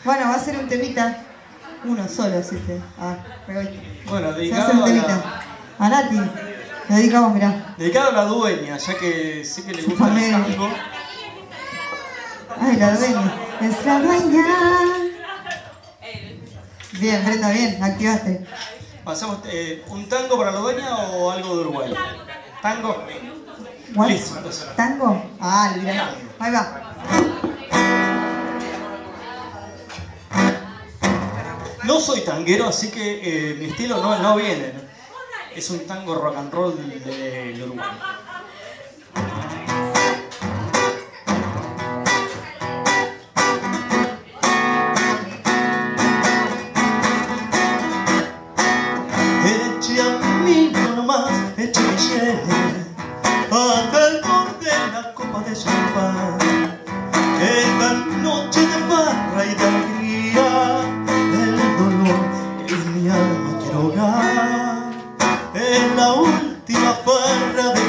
Bueno, va a ser un temita. Uno solo, así que. Bueno, se va a hacer un temita. A Nati. Lo dedicamos, mirá. Dedicado a la dueña, ya que sé que le gusta el tango. Ay, la dueña. Es la dueña. Bien, Brenda, bien, activaste. ¿Hacemos un tango para la dueña o algo de Uruguay? ¿Tango? Listo. ¿Tango? Ah, mira. Ahí va. No soy tanguero, así que mi estilo no viene. Es un tango rock and roll del Uruguay. Eche a mí nomás, eche que llegue hasta el borde de la copa de champán. Esta noche de barra y de alegría, el dolor que en mi alma quiero ahogar. Es la última farra de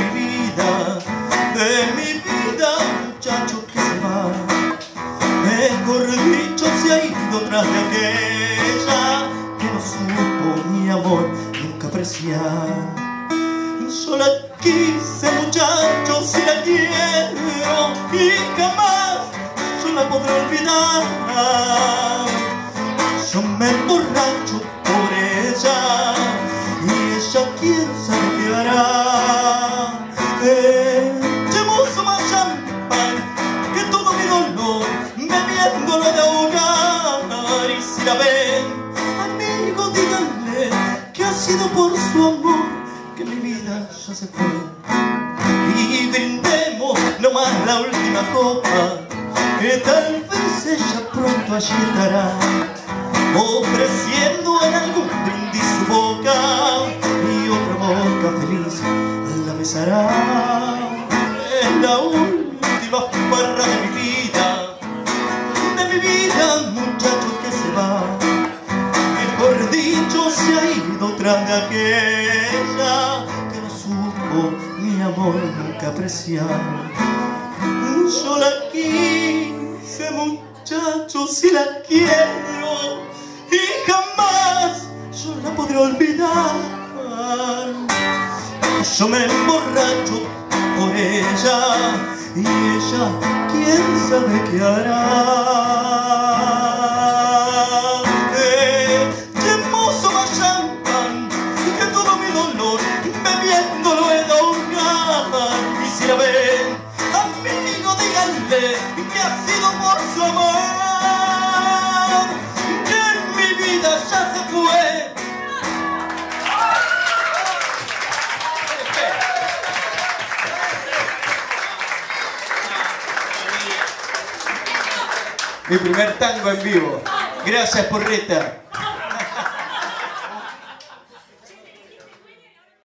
mi vida, muchacho que se va. Mejor dicho, se ha ido tras de aquella que no supo mi amor nunca apreciar. Yo la quise, muchacho, si la quiero y jamás yo la podré olvidar. Yo me emborracho por ella y ella quién sabe qué hará. Echemos más champán que todo mi dolor bebiéndolo de ahogar. Y si la ven, amigo, díganle que ha sido por su amor que mi vida ya se fue. Y brindemos nomás la última copa, que tal vez ella pronto allí estará, ofreciendo en algún brindis su boca y otra boca feliz la besará. Es la última farra de mi vida, muchacho que se va. Mejor dicho, se ha ido tras de aquella que no supo mi amor nunca apreciar. Yo la quise, muchacho, si la quiero y jamás yo la podré olvidar. Yo me emborracho por ella y ella quién sabe qué hará. Echemos más champán que todo mi dolor bebiéndolo he de ahogar. Y si la ven, amigo, díganle que ha sido por su amor que en mi vida ya se fue. Mi primer tango en vivo. Gracias, Porreta.